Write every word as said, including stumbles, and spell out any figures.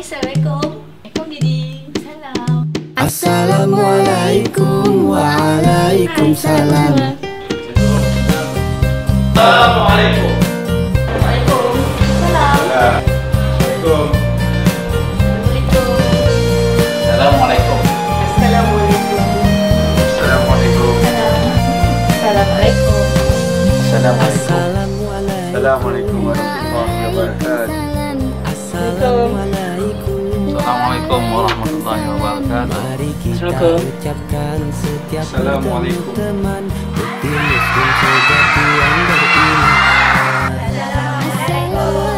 Assalamualaikum. Assalamualaikum Didi. Salam. Assalamualaikum waalaikumsalam. Assalamualaikum. Waalaikumsalam. Assalamualaikum. Assalamualaikum. Assalamualaikum. Assalamualaikum. Assalamualaikum. Assalamualaikum warahmatullahi wabarakatuh. Assalamualaikum warahmatullahi wabarakatuh. Assalamualaikum. Assalamualaikum.